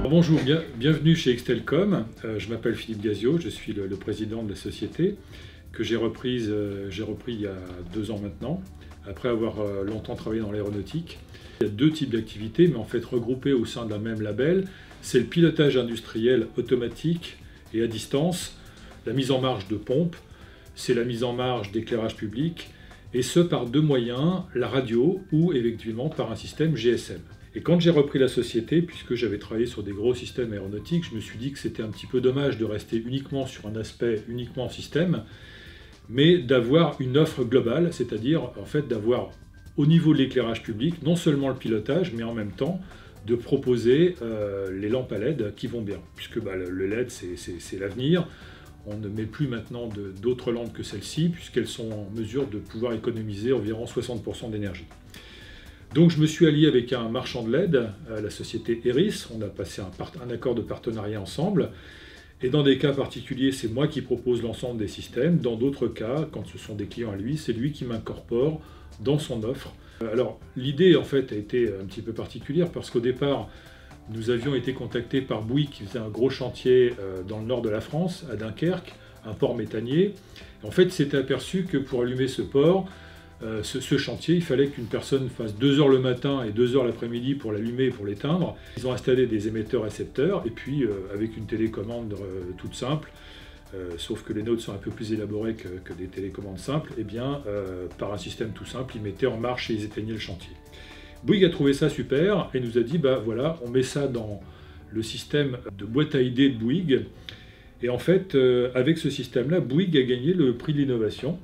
Bonjour, bienvenue chez Extelcom. Je m'appelle Philippe Gaziot, je suis le président de la société que j'ai repris il y a 2 ans maintenant, après avoir longtemps travaillé dans l'aéronautique. Il y a 2 types d'activités, mais en fait regroupées au sein d'un même label. C'est le pilotage industriel automatique et à distance, la mise en marche de pompes, c'est la mise en marche d'éclairage public, et ce par 2 moyens, la radio ou effectivement par un système GSM. Et quand j'ai repris la société, puisque j'avais travaillé sur des gros systèmes aéronautiques, je me suis dit que c'était un petit peu dommage de rester uniquement sur un aspect uniquement système, mais d'avoir une offre globale, c'est-à-dire en fait d'avoir au niveau de l'éclairage public, non seulement le pilotage, mais en même temps de proposer les lampes à LED qui vont bien, puisque le LED c'est l'avenir. On ne met plus maintenant d'autres lampes que celles-ci, puisqu'elles sont en mesure de pouvoir économiser environ 60% d'énergie. Donc je me suis allié avec un marchand de LED, la société Eris. On a passé un accord de partenariat ensemble. Et dans des cas particuliers, c'est moi qui propose l'ensemble des systèmes. Dans d'autres cas, quand ce sont des clients à lui, c'est lui qui m'incorpore dans son offre. Alors l'idée en fait a été un petit peu particulière parce qu'au départ, nous avions été contactés par Bouygues qui faisait un gros chantier dans le nord de la France, à Dunkerque, un port méthanier. En fait, il s'était aperçu que pour allumer ce port, ce chantier, il fallait qu'une personne fasse 2 heures le matin et 2 heures l'après-midi pour l'allumer et pour l'éteindre. Ils ont installé des émetteurs-récepteurs et puis avec une télécommande toute simple, sauf que les nôtres sont un peu plus élaborés que des télécommandes simples, et bien par un système tout simple, ils mettaient en marche et ils éteignaient le chantier. Bouygues a trouvé ça super et nous a dit voilà, on met ça dans le système de boîte à idées de Bouygues. Et en fait, avec ce système-là, Bouygues a gagné le prix de l'innovation.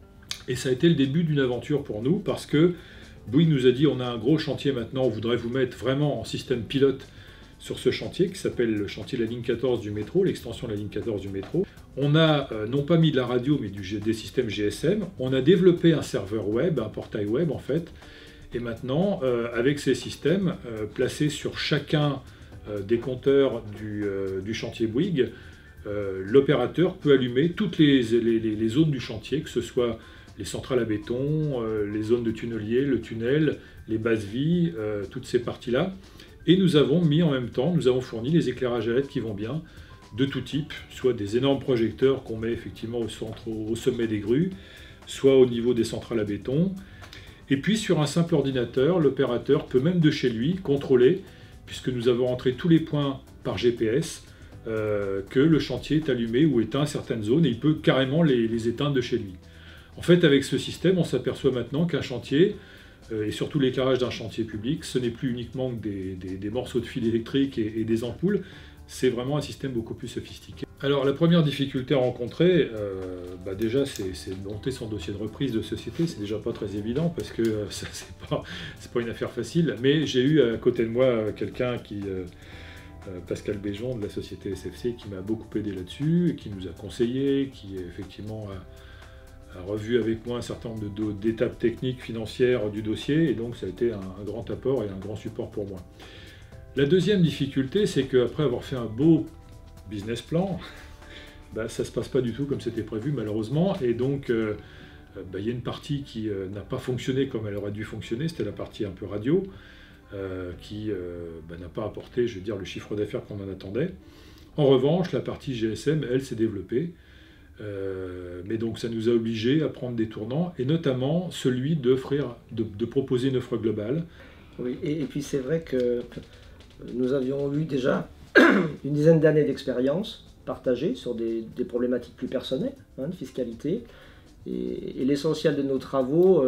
Et ça a été le début d'une aventure pour nous parce que Bouygues nous a dit on a un gros chantier maintenant, on voudrait vous mettre vraiment en système pilote sur ce chantier qui s'appelle le chantier de la ligne 14 du métro, l'extension de la ligne 14 du métro. On a non pas mis de la radio mais des systèmes GSM, on a développé un serveur web, un portail web en fait, et maintenant avec ces systèmes placés sur chacun des compteurs du chantier Bouygues, l'opérateur peut allumer toutes les zones du chantier, que ce soit les centrales à béton, les zones de tunnelier, le tunnel, les bases vies, toutes ces parties-là. Et nous avons mis en même temps, nous avons fourni les éclairages à LED qui vont bien, de tout type, soit des énormes projecteurs qu'on met effectivement au sommet des grues, soit au niveau des centrales à béton. Et puis sur un simple ordinateur, l'opérateur peut même de chez lui contrôler, puisque nous avons rentré tous les points par GPS, que le chantier est allumé ou éteint certaines zones, et il peut carrément les éteindre de chez lui. En fait, avec ce système, on s'aperçoit maintenant qu'un chantier, et surtout l'éclairage d'un chantier public, ce n'est plus uniquement que des morceaux de fil électriques et des ampoules, c'est vraiment un système beaucoup plus sophistiqué. Alors la première difficulté à rencontrer, déjà c'est de monter son dossier de reprise de société, c'est déjà pas très évident parce que c'est pas une affaire facile, mais j'ai eu à côté de moi quelqu'un qui... Pascal Béjon de la société SFC qui m'a beaucoup aidé là-dessus, qui nous a conseillé, qui effectivement a revu avec moi un certain nombre d'étapes techniques, financières du dossier, et donc ça a été un grand apport et un grand support pour moi. La deuxième difficulté, c'est qu'après avoir fait un beau business plan, ça ne se passe pas du tout comme c'était prévu malheureusement, et donc il y a une partie qui n'a pas fonctionné comme elle aurait dû fonctionner, c'était la partie un peu radio, qui n'a pas apporté, je veux dire, le chiffre d'affaires qu'on en attendait. En revanche, la partie GSM, elle, s'est développée. Mais donc ça nous a obligés à prendre des tournants, et notamment celui de proposer une offre globale. Oui, et puis c'est vrai que nous avions eu déjà une dizaine d'années d'expérience partagée sur des problématiques plus personnelles, de fiscalité, et l'essentiel de nos travaux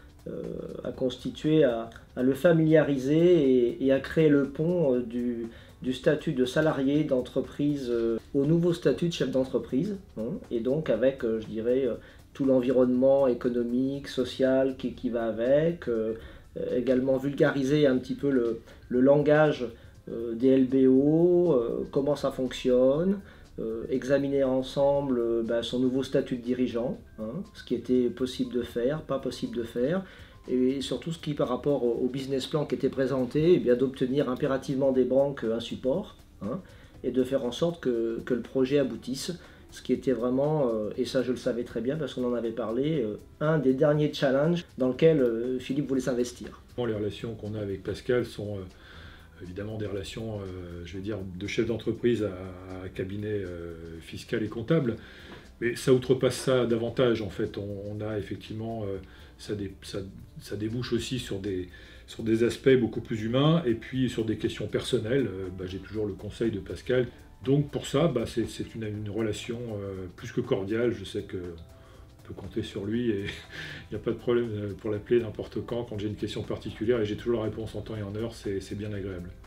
a constitué à le familiariser et à créer le pont du statut de salarié d'entreprise au nouveau statut de chef d'entreprise, et donc avec, je dirais, tout l'environnement économique, social qui va avec, également vulgariser un petit peu le langage des LBO, comment ça fonctionne, examiner ensemble son nouveau statut de dirigeant, ce qui était possible de faire, pas possible de faire, et surtout ce qui, par rapport au business plan qui était présenté, d'obtenir impérativement des banques un support, et de faire en sorte que le projet aboutisse, ce qui était vraiment, et ça je le savais très bien parce qu'on en avait parlé, un des derniers challenges dans lequel Philippe voulait s'investir. Les relations qu'on a avec Pascal sont évidemment des relations, je vais dire, de chef d'entreprise à cabinet fiscal et comptable. Mais ça outrepasse ça davantage, en fait. On a effectivement, ça débouche aussi sur des aspects beaucoup plus humains, et puis sur des questions personnelles. J'ai toujours le conseil de Pascal. Donc pour ça, c'est une relation plus que cordiale. Je sais qu'on peut compter sur lui, et il n'y a pas de problème pour l'appeler n'importe quand j'ai une question particulière, et j'ai toujours la réponse en temps et en heure. C'est bien agréable.